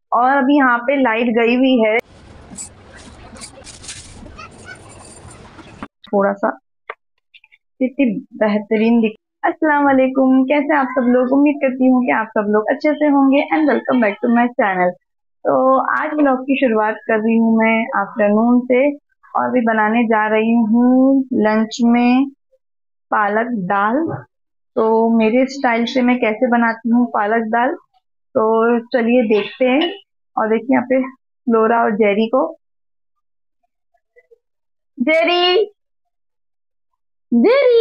और अभी यहाँ पे लाइट गई हुई है थोड़ा सा, इतनी बेहतरीन दिख। अस्सलाम वालेकुम, कैसे आप सब लोग? उम्मीद करती हूँ कि आप सब लोग अच्छे से होंगे and welcome back to my channel. तो आज व्लॉग की शुरुआत कर रही हूँ मैं आफ्टरनून से, और भी बनाने जा रही हूँ लंच में पालक दाल। तो मेरे स्टाइल से मैं कैसे बनाती हूँ पालक दाल, तो चलिए देखते हैं। और देखिए यहाँ पे फ्लोरा और जेरी को, जेरी, जेरी,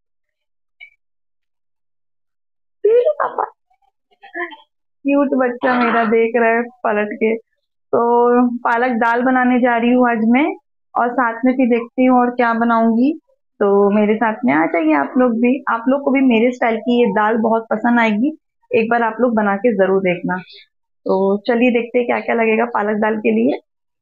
जेरी पापा, क्यूट बच्चा मेरा देख रहा है पलट के। तो पालक दाल बनाने जा रही हूँ आज मैं, और साथ में फिर देखती हूँ और क्या बनाऊंगी। तो मेरे साथ में आ जाइए आप लोग भी, आप लोग को भी मेरे स्टाइल की ये दाल बहुत पसंद आएगी। एक बार आप लोग बना के जरूर देखना। तो चलिए देखते हैं क्या क्या लगेगा पालक दाल के लिए।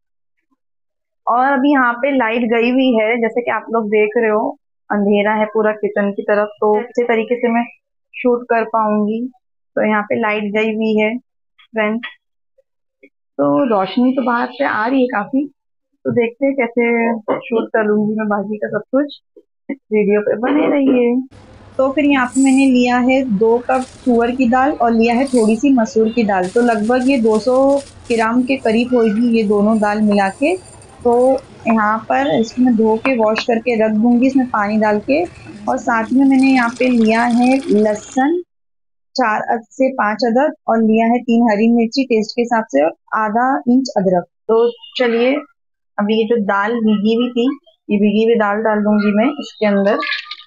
और अभी यहाँ पे लाइट गई हुई है, जैसे कि आप लोग देख रहे हो, अंधेरा है पूरा किचन की तरफ, तो अच्छे तरीके से मैं शूट कर पाऊंगी। तो यहाँ पे लाइट गई हुई है फ्रेंड, तो रोशनी तो बाहर से आ रही है काफी। तो देखते हैं कैसे शूट कर लूंगी मैं बाकी का सब कुछ। वीडियो पे बने रहिए। तो फिर यहाँ पे मैंने लिया है 2 कप तुअर की दाल और लिया है थोड़ी सी मसूर की दाल, तो लगभग ये 200 ग्राम के करीब होगी ये दोनों दाल मिला के। तो यहाँ पर इसमें धो के वॉश करके रख दूंगी इसमें पानी डाल के। और साथ में मैंने यहाँ पे लिया है लहसुन 4 से 5 अदरक, और लिया है 3 हरी मिर्ची टेस्ट के हिसाब से, और ½ इंच अदरक। तो चलिए, अभी ये जो दाल भीगी हुई थी, ये भीगी हुई दाल डाल दूंगी मैं इसके अंदर।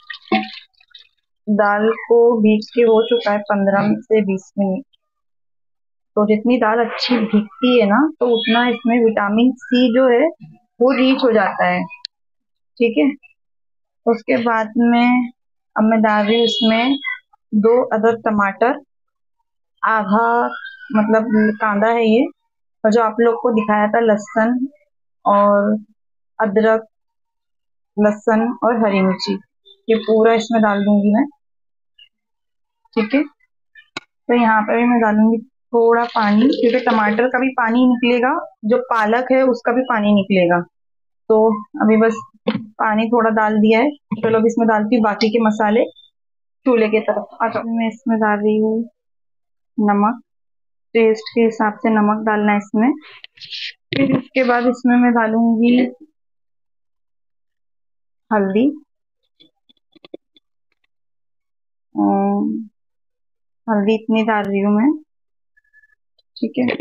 दाल को भीग के हो चुका है 15 से 20 मिनट। तो जितनी दाल अच्छी भीगती है ना, तो उतना इसमें विटामिन सी जो है वो रीच हो जाता है। ठीक है। उसके बाद में अब मैं डाल रही हूँ इसमें 2 अदद टमाटर, आधा मतलब कांदा है ये, और जो आप लोग को दिखाया था लहसुन और अदरक, लहसुन और हरी मिर्ची, ये पूरा इसमें डाल दूंगी मैं। ठीक है। तो यहाँ पे भी मैं डालूंगी थोड़ा पानी, क्योंकि टमाटर का भी पानी निकलेगा, जो पालक है उसका भी पानी निकलेगा। तो अभी बस पानी थोड़ा डाल दिया है। चलो अब इसमें डालती हूँ बाकी के मसाले चूल्हे की तरफ। अच्छा, मैं इसमें डाल रही हूँ नमक, टेस्ट के हिसाब से नमक डालना है इसमें। फिर इसके बाद इसमें मैं डालूंगी हल्दी, अम, हल्दी इतनी डाल रही हूँ मैं। ठीक है।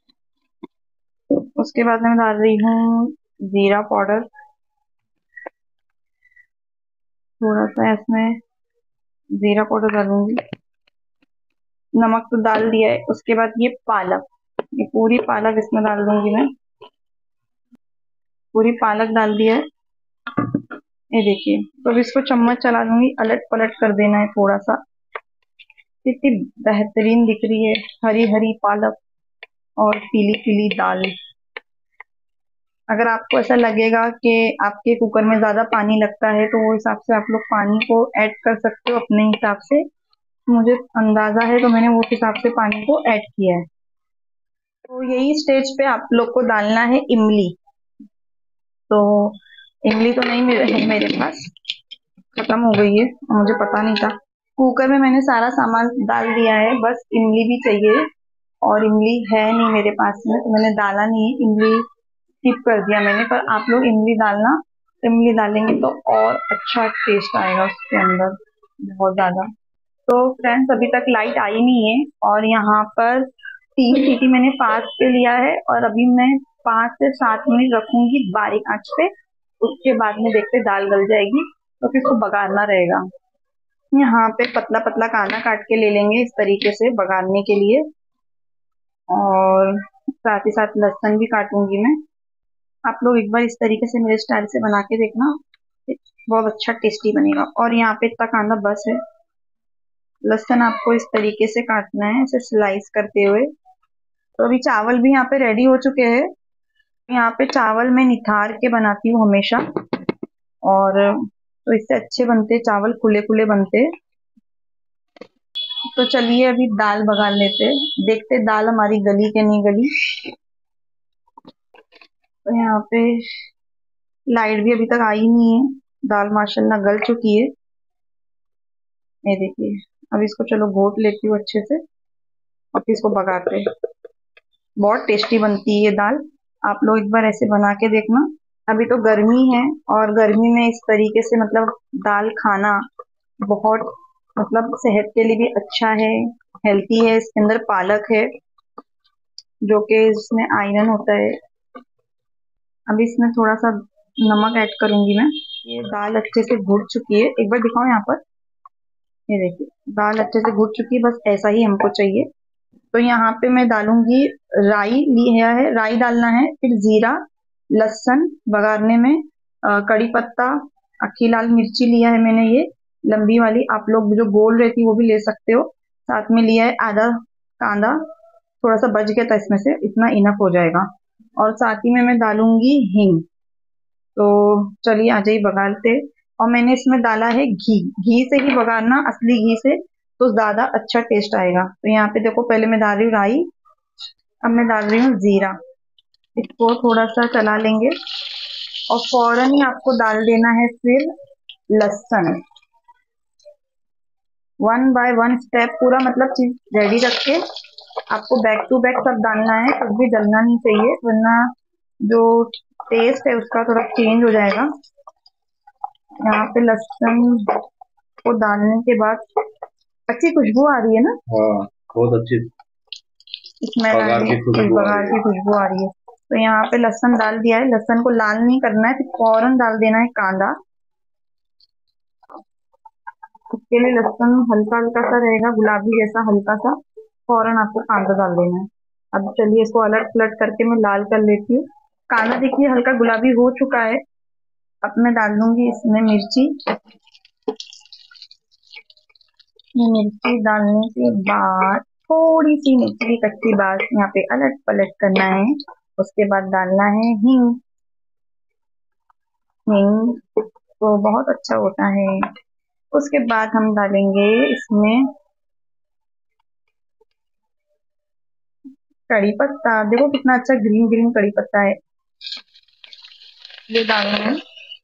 उसके बाद मैं डाल रही हूँ जीरा पाउडर, थोड़ा सा इसमें जीरा पाउडर डालूंगी। नमक तो डाल दिया है। उसके बाद ये पालक, ये पूरी पालक इसमें डाल दूंगी मैं। पूरी पालक डाल दिया है, ये देखिए। तो अब इसको चम्मच चला दूंगी, अलट पलट कर देना है थोड़ा सा। कितनी बेहतरीन दिख रही है हरी हरी पालक और पीली पीली दाल। अगर आपको ऐसा लगेगा कि आपके कुकर में ज्यादा पानी लगता है, तो वो हिसाब से आप लोग पानी को ऐड कर सकते हो अपने हिसाब से। मुझे अंदाजा है तो मैंने वो हिसाब से पानी को ऐड किया है। तो यही स्टेज पे आप लोग को डालना है इमली। तो इमली तो नहीं मिल रही मेरे पास, खत्म हो गई है और मुझे पता नहीं था। कुकर में मैंने सारा सामान डाल दिया है, बस इमली भी चाहिए, और इमली है नहीं मेरे पास में, तो मैंने डाला नहीं है इमली, स्किप कर दिया मैंने। पर आप लोग इमली डालना, इमली डालेंगे तो और अच्छा टेस्ट आएगा उसके अंदर, बहुत ज्यादा। तो फ्रेंड्स अभी तक लाइट आई नहीं है, और यहाँ पर 3 सीटी मैंने फास्ट पे लिया है, और अभी मैं 5 से 7 मिनट रखूंगी बारीक आंच पे। उसके बाद में देखते दाल गल जाएगी, तो फिर इसको बघारना रहेगा। यहाँ पे पतला पतला कांदा काट के ले लेंगे इस तरीके से बघारने के लिए, और साथ ही साथ लहसुन भी काटूंगी मैं। आप लोग एक बार इस तरीके से मेरे स्टाइल से बना के देखना, बहुत अच्छा टेस्टी बनेगा। और यहाँ पे इतना कांदा बस है। लहसुन आपको इस तरीके से काटना है, इसे स्लाइस करते हुए। तो अभी चावल भी यहाँ पे रेडी हो चुके हैं। यहाँ पे चावल मैं निथार के बनाती हूँ हमेशा, और तो इससे अच्छे बनते चावल, खुले खुले बनते। तो चलिए अभी दाल बघार लेते हैं, देखते दाल हमारी गली के नहीं गली। तो यहाँ पे लाइट भी अभी तक आई नहीं है, दाल माशाल्लाह गल चुकी है। ये देखिए, अब इसको चलो घोट लेती हूँ अच्छे से और फिर इसको बघाते हैं। बहुत टेस्टी बनती है ये दाल, आप लोग एक बार ऐसे बना के देखना। अभी तो गर्मी है और गर्मी में इस तरीके से मतलब दाल खाना बहुत मतलब सेहत के लिए भी अच्छा है, हेल्थी है। इसके अंदर पालक है जो कि इसमें आयरन होता है। अभी इसमें थोड़ा सा नमक ऐड करूंगी मैं। ये दाल अच्छे से घुट चुकी है, एक बार दिखाओ यहाँ पर। ये देखिए दाल अच्छे से घुट चुकी है, बस ऐसा ही हमको चाहिए। तो यहाँ पे मैं डालूंगी राई, लिया है राई डालना है, फिर जीरा, लहसुन बघारने में, कड़ी पत्ता, अक्खी लाल मिर्ची लिया है मैंने, ये लंबी वाली, आप लोग जो गोल रहती वो भी ले सकते हो। साथ में लिया है आधा कांदा, थोड़ा सा बच गया था इसमें से, इतना इनफ हो जाएगा। और साथ ही में मैं डालूंगी हींग। तो चलिए आ जाइए बघारते। और मैंने इसमें डाला है घी, घी से ही बघारना, असली घी से तो ज्यादा अच्छा टेस्ट आएगा। तो यहाँ पे देखो, पहले मैं डाल रही हूँ राई, अब मैं डाल रही हूँ जीरा। इसको थोड़ा सा चला लेंगे और फौरन ही आपको डाल देना है फिर लहसुन। वन बाय वन स्टेप पूरा मतलब चीज रेडी रख के आपको बैक टू बैक सब डालना है, कुछ भी जलना नहीं चाहिए वरना जो टेस्ट है उसका थोड़ा चेंज हो जाएगा। यहाँ पे लहसुन को डालने के बाद अच्छी खुशबू आ रही है ना। हाँ, बहुत अच्छी स्मेल आ रही है, बघार की खुशबू आ रही है। तो यहाँ पे लहसुन डाल दिया है, लहसुन को लाल नहीं करना है, फिर फौरन डाल देना है कांदा। इसके लिए लहसुन हल्का हल्का सा रहेगा, गुलाबी जैसा हल्का सा, फौरन आपको कांदा डाल देना है। अब चलिए इसको अलट पलट करके मैं लाल कर लेती हूँ। कांदा देखिए हल्का गुलाबी हो चुका है। अब मैं डाल दूंगी इसमें मिर्ची। मिर्ची डालने के बाद थोड़ी सी मिर्ची की कच्ची बात यहाँ पे अलट पलट करना है। उसके बाद डालना है हींग। हींग तो बहुत अच्छा होता है। उसके बाद हम डालेंगे इसमें कड़ी पत्ता, देखो कितना अच्छा ग्रीन ग्रीन कड़ी पत्ता है, ये डालना है।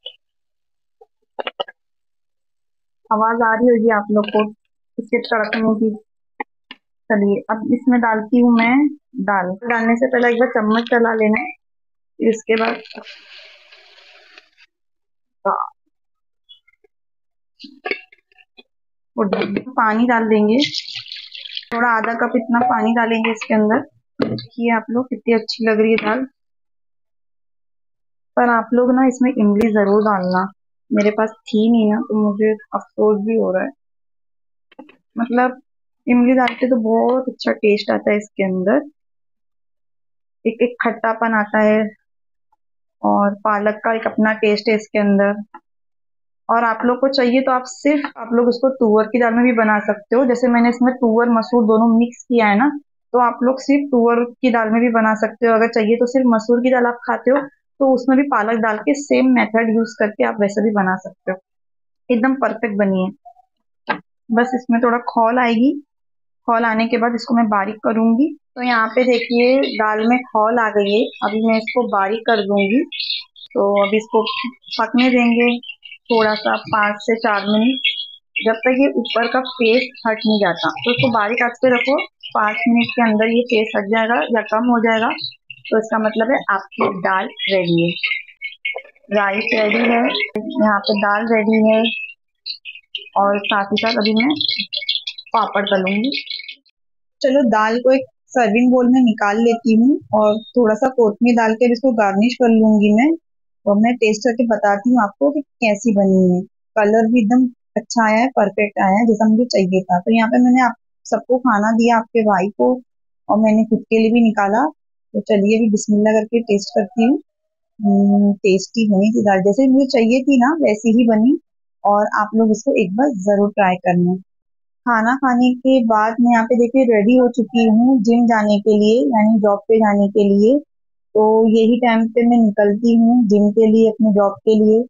आवाज आ रही होगी आप लोग को इसके तड़कने की। चलिए अब इसमें डालती हूँ मैं दाल। डालने से पहले एक बार चम्मच चला लेना है, फिर इसके बाद पानी डाल देंगे, थोड़ा आधा कप इतना पानी डालेंगे इसके अंदर। देखिए आप लोग कितनी अच्छी लग रही है दाल। पर आप लोग ना इसमें इमली जरूर डालना, मेरे पास थी नहीं ना तो मुझे अफसोस भी हो रहा है। मतलब इमली डालते तो बहुत अच्छा टेस्ट आता है इसके अंदर, एक एक खट्टापन आता है और पालक का एक अपना टेस्ट है इसके अंदर। और आप लोग को चाहिए तो आप सिर्फ आप लोग इसको तुअर की दाल में भी बना सकते हो, जैसे मैंने इसमें तुअर मसूर दोनों मिक्स किया है ना, तो आप लोग सिर्फ तुअर की दाल में भी बना सकते हो। अगर चाहिए तो सिर्फ मसूर की दाल आप खाते हो तो उसमें भी पालक डाल के सेम मेथड यूज करके आप वैसे भी बना सकते हो। एकदम परफेक्ट बनी है। बस इसमें थोड़ा खौल आएगी, खौल आने के बाद इसको मैं बारीक करूंगी। तो यहाँ पे देखिए दाल में खौल आ गई है, अभी मैं इसको बारीक कर दूंगी। तो अभी इसको पकने देंगे थोड़ा सा 5 से 4 मिनट, जब तक ये ऊपर का फेस हट नहीं जाता। तो इसको बारीक आंच पे रखो, 5 मिनट के अंदर ये फेस हट जाएगा या कम हो जाएगा तो इसका मतलब है आपकी दाल रेडी है। राइस रेडी है, यहाँ पे दाल रेडी है और साथ ही साथ अभी मैं पापड़ तलूंगी। चलो दाल को एक सर्विंग बोल में निकाल लेती हूँ और थोड़ा सा कोथमीर डाल के इसको गार्निश कर लूंगी मैं। और मैं टेस्ट करके बताती हूँ आपको कि कैसी बनी है। कलर भी एकदम अच्छा आया है, परफेक्ट आया है जैसा मुझे चाहिए था। तो यहाँ पे मैंने आप सबको खाना दिया, आपके भाई को, और मैंने खुद के लिए भी निकाला। तो चलिए अभी बिस्मिल्लाह करके टेस्ट करती हूँ। टेस्टी बनी थी दाल, जैसे मुझे चाहिए थी ना वैसी ही बनी। और आप लोग इसको एक बार जरूर ट्राई करना। खाना खाने के बाद मैं यहाँ पे देखिए रेडी हो चुकी हूँ जिम जाने के लिए, यानी जॉब पे जाने के लिए। तो यही टाइम पे मैं निकलती हूँ जिम के लिए, अपने जॉब के लिए।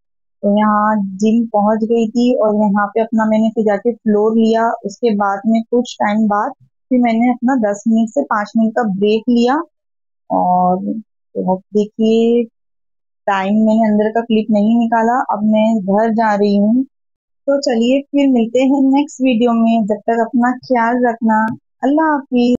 तो यहाँ जिम पहुंच गई थी और यहाँ पे अपना मैंने फिर जाके फ्लोर लिया। उसके बाद में कुछ टाइम बाद फिर मैंने अपना 10 मिनट से 5 मिनट का ब्रेक लिया। और तो अब देखिए, टाइम मैंने अंदर का क्लिप नहीं निकाला, अब मैं घर जा रही हूँ। तो चलिए फिर मिलते हैं नेक्स्ट वीडियो में, जब तक अपना ख्याल रखना। अल्लाह हाफिज।